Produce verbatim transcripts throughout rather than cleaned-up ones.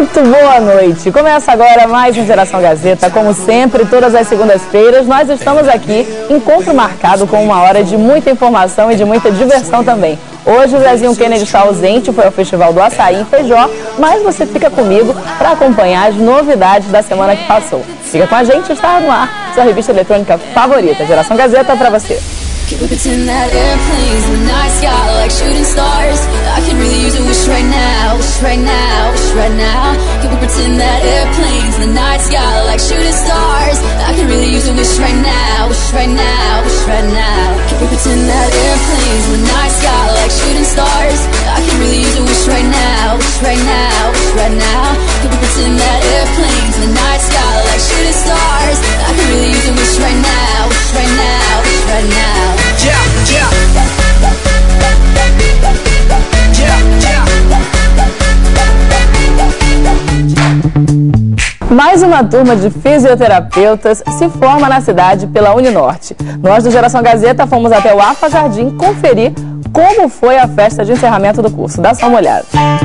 Muito boa noite. Começa agora mais um Geração Gazeta. Como sempre, todas as segundas-feiras, nós estamos aqui, encontro marcado com uma hora de muita informação e de muita diversão também. Hoje o Zezinho Kennedy está ausente, foi ao Festival do Açaí em Feijó, mas você fica comigo para acompanhar as novidades da semana que passou. Fica com a gente, está no ar, sua revista eletrônica favorita. Geração Gazeta para você. Can we pretend that airplanes in the night sky like shooting stars? I can really use a wish right now, wish right now, wish right now. Can we pretend that airplanes in the night sky like shooting stars? I can really use a wish right now, wish right now, wish right now. Can we pretend that airplanes in the night sky like shooting stars? I can really use a wish right now, wish right now, wish right now. Can we pretend that airplanes in the night sky like shooting stars? I can really use a wish right now, wish right now, wish right now. Yeah, yeah. Yeah, yeah. Mais uma turma de fisioterapeutas se forma na cidade pela Uninorte. Nós do Geração Gazeta fomos até o AFA Jardim conferir como foi a festa de encerramento do curso. Dá só uma olhada.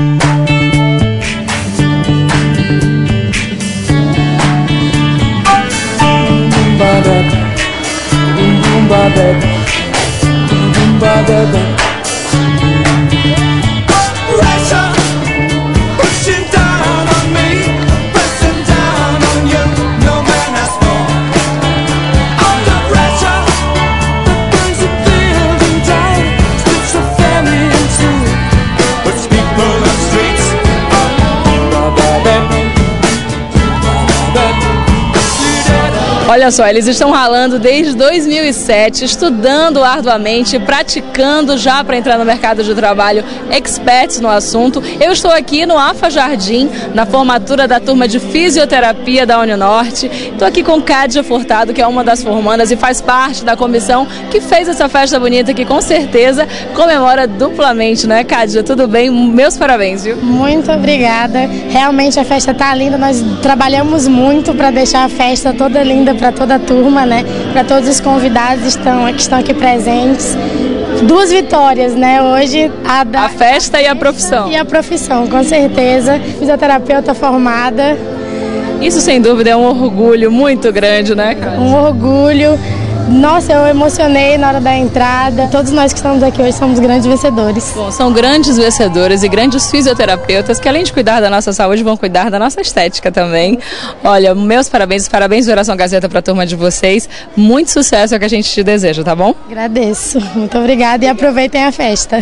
Olha só, eles estão ralando desde dois mil e sete, estudando arduamente, praticando já para entrar no mercado de trabalho, experts no assunto. Eu estou aqui no AFA Jardim, na formatura da turma de fisioterapia da Uninorte. Estou aqui com Cádia Furtado, que é uma das formandas e faz parte da comissão que fez essa festa bonita, que com certeza comemora duplamente, né, Cádia? Tudo bem? Meus parabéns, viu? Muito obrigada. Realmente a festa tá linda, nós trabalhamos muito para deixar a festa toda linda para toda a turma, né? Para todos os convidados estão, que estão aqui presentes. Duas vitórias, né? Hoje a, da, a festa e a profissão. E a profissão, com certeza. Fisioterapeuta formada. Isso sem dúvida é um orgulho muito grande, né, cara? Um orgulho. Nossa, eu emocionei na hora da entrada. Todos nós que estamos aqui hoje somos grandes vencedores. Bom, são grandes vencedores e grandes fisioterapeutas que, além de cuidar da nossa saúde, vão cuidar da nossa estética também. Olha, meus parabéns, parabéns, Geração Gazeta, para a turma de vocês. Muito sucesso é o que a gente te deseja, tá bom? Agradeço. Muito obrigada e aproveitem a festa.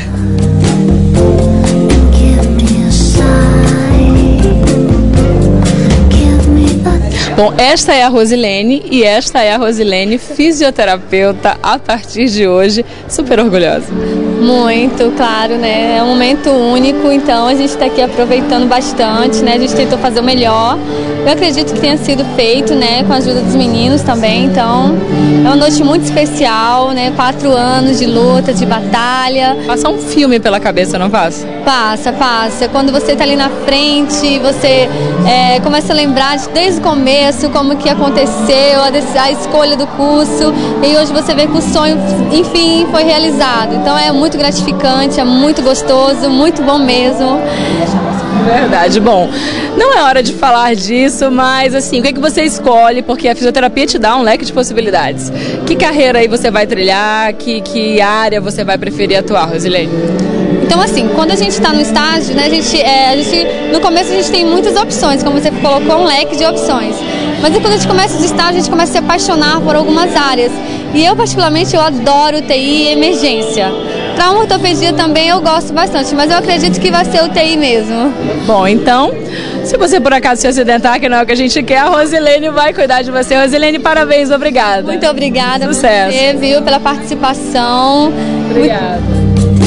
Bom, esta é a Rosilene e esta é a Rosilene, fisioterapeuta a partir de hoje, super orgulhosa. Muito, claro, né? É um momento único, então a gente está aqui aproveitando bastante, né? A gente tentou fazer o melhor. Eu acredito que tenha sido feito, né? Com a ajuda dos meninos também, então é uma noite muito especial, né? Quatro anos de luta, de batalha. Passa um filme pela cabeça, não passa? Passa, passa. Quando você está ali na frente, você é, começa a lembrar de, desde o começo como que aconteceu, a, a escolha do curso, e hoje você vê que o sonho, enfim, foi realizado. Então é muito gratificante, é muito gostoso, muito bom mesmo. Verdade. Bom, não é hora de falar disso, mas assim, o que é que você escolhe? Porque a fisioterapia te dá um leque de possibilidades. Que carreira aí você vai trilhar? Que, que área você vai preferir atuar, Rosilene? Então, assim, quando a gente está no estágio, né, a gente, é, a gente, no começo a gente tem muitas opções, como você colocou, um leque de opções. Mas quando a gente começa os estágios, a gente começa a se apaixonar por algumas áreas. E eu, particularmente, eu adoro U T I e emergência. Para ortopedia também eu gosto bastante, mas eu acredito que vai ser U T I mesmo. Bom, então, se você por acaso se acidentar, que não é o que a gente quer, a Rosilene vai cuidar de você. Rosilene, parabéns, obrigada. Muito obrigada. Sucesso. Por você, viu, pela participação. Obrigada. Muito...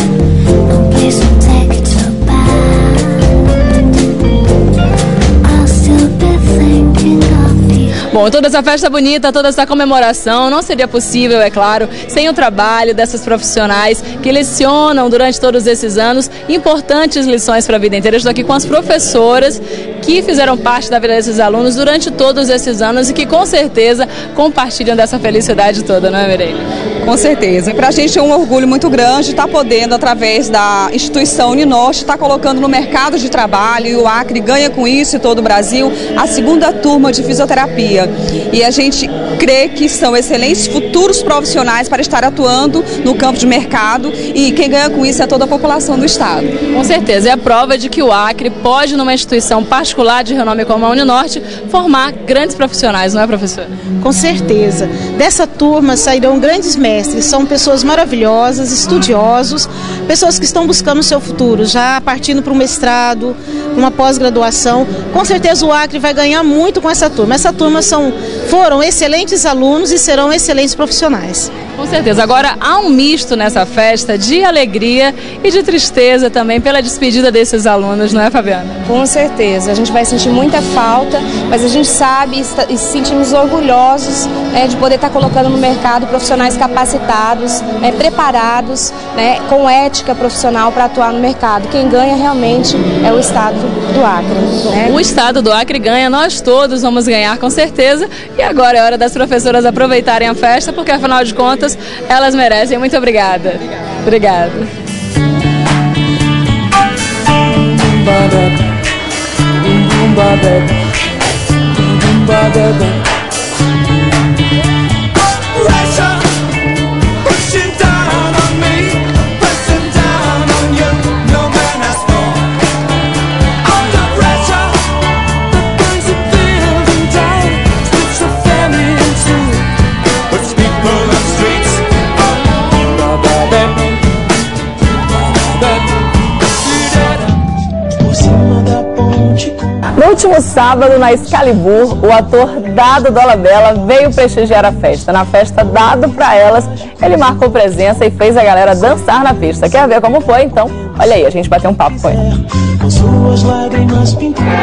Bom, toda essa festa bonita, toda essa comemoração não seria possível, é claro, sem o trabalho dessas profissionais que lecionam durante todos esses anos importantes lições para a vida inteira. Eu estou aqui com as professoras que fizeram parte da vida desses alunos durante todos esses anos e que com certeza compartilham dessa felicidade toda, não é, Mireille? Com certeza. Para a gente é um orgulho muito grande estar podendo, através da instituição Uninorte, estar colocando no mercado de trabalho, e o Acre ganha com isso, e todo o Brasil, a segunda turma de fisioterapia. E a gente crê que são excelentes futuros profissionais para estar atuando no campo de mercado, e quem ganha com isso é toda a população do estado. Com certeza, é a prova de que o Acre pode, numa instituição particular de renome como a Uninorte, formar grandes profissionais, não é, professor? Com certeza. Dessa turma sairão grandes mestres, são pessoas maravilhosas, estudiosos, pessoas que estão buscando o seu futuro, já partindo para um mestrado, uma pós-graduação. Com certeza o Acre vai ganhar muito com essa turma. Essa turma são, foram excelentes alunos e serão excelentes profissionais. Com certeza. Agora, há um misto nessa festa de alegria e de tristeza também pela despedida desses alunos, não é, Fabiana? Com certeza. A gente vai sentir muita falta, mas a gente sabe e se sentimos orgulhosos, né, de poder estar colocando no mercado profissionais capacitados, né, preparados, né, com ética profissional para atuar no mercado. Quem ganha realmente é o estado do Acre. Né? O estado do Acre ganha, nós todos vamos ganhar com certeza. E agora é hora das professoras aproveitarem a festa, porque afinal de contas elas merecem. Muito obrigada. Obrigada. No último sábado, na Excalibur, o ator Dado Dolabella veio prestigiar a festa. Na festa Dado pra Elas, ele marcou presença e fez a galera dançar na pista. Quer ver como foi? Então, olha aí, a gente bateu um papo com ele. Com suas lágrimas pintadas.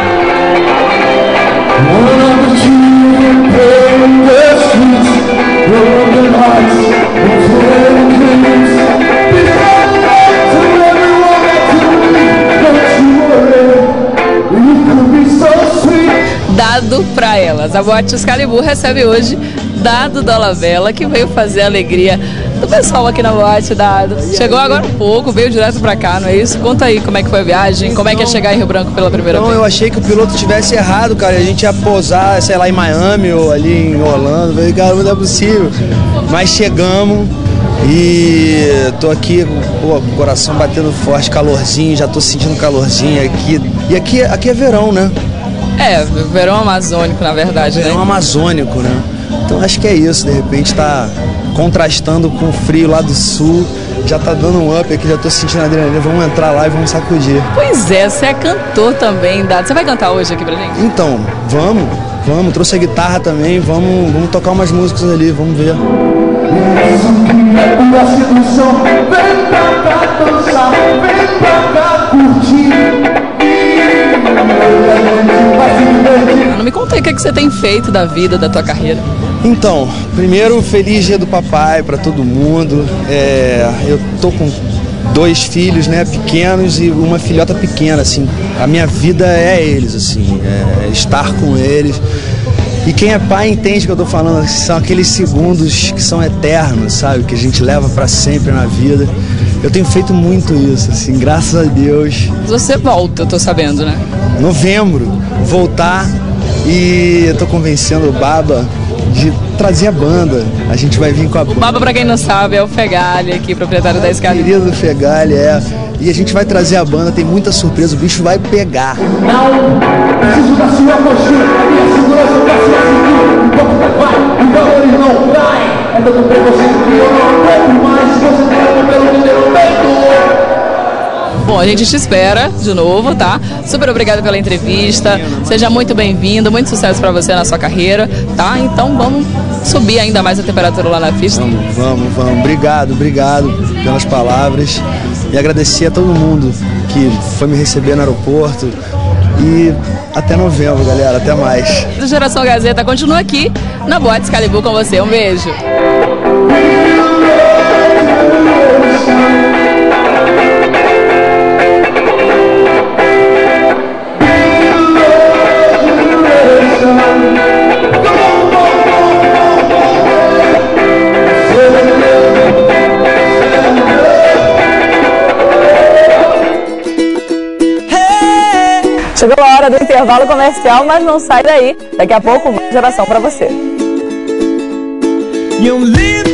Dado pra Elas. A Boate Excalibur recebe hoje Dado Dolabella, que veio fazer a alegria do pessoal aqui na boate. Dado, chegou agora há pouco, veio direto pra cá, não é isso? Conta aí como é que foi a viagem, como é que é chegar em Rio Branco pela primeira então, vez. Eu achei que o piloto tivesse errado, cara, a gente ia pousar, sei lá, em Miami ou ali em Orlando. Eu falei, cara, não é possível. Mas chegamos e tô aqui com o coração batendo forte, calorzinho, já tô sentindo calorzinho aqui. E aqui, aqui é verão, né? É, verão amazônico, na verdade, verão né? amazônico, né? Então acho que é isso, de repente tá contrastando com o frio lá do sul, já tá dando um up aqui, já tô sentindo a adrenalina, vamos entrar lá e vamos sacudir. Pois é, você é cantor também, Dado. Você vai cantar hoje aqui pra gente? Então, vamos, vamos, trouxe a guitarra também, vamos, vamos tocar umas músicas ali, vamos ver. Não me conta aí o que, é que você tem feito da vida, da tua carreira. Então, primeiro, feliz dia do papai para todo mundo. É, eu tô com dois filhos, né, pequenos e uma filhota pequena, assim. A minha vida é eles, assim, é estar com eles. E quem é pai entende o que eu tô falando, são aqueles segundos que são eternos, sabe, que a gente leva para sempre na vida. Eu tenho feito muito isso, assim, graças a Deus. Você volta, eu tô sabendo, né? Novembro, voltar, e eu tô convencendo o Baba de trazer a banda. A gente vai vir com a banda. O Baba, pra quem não sabe, é o Fegali aqui, proprietário é, da Excalibur. Querido Fegali, é. E a gente vai trazer a banda, tem muita surpresa, o bicho vai pegar. Não preciso da sua postura, a minha segurança da sua cintura. Enquanto você vai, o valor não cai. É tanto preconceito que eu não aguento mais. Se você tem um pelo que eu peito. Bom, a gente te espera de novo, tá? Super obrigado pela entrevista. Seja muito bem-vindo, muito sucesso pra você na sua carreira, tá? Então vamos subir ainda mais a temperatura lá na pista. Vamos, vamos, vamos. Obrigado, obrigado pelas palavras. E agradecer a todo mundo que foi me receber no aeroporto. E até novembro, galera. Até mais. A Geração Gazeta continua aqui na Boate Excalibur com você. Um beijo. Come on, come on, come on, come on. Chegou a hora do intervalo comercial, mas não sai daí. Daqui a pouco, mais geração para você. You live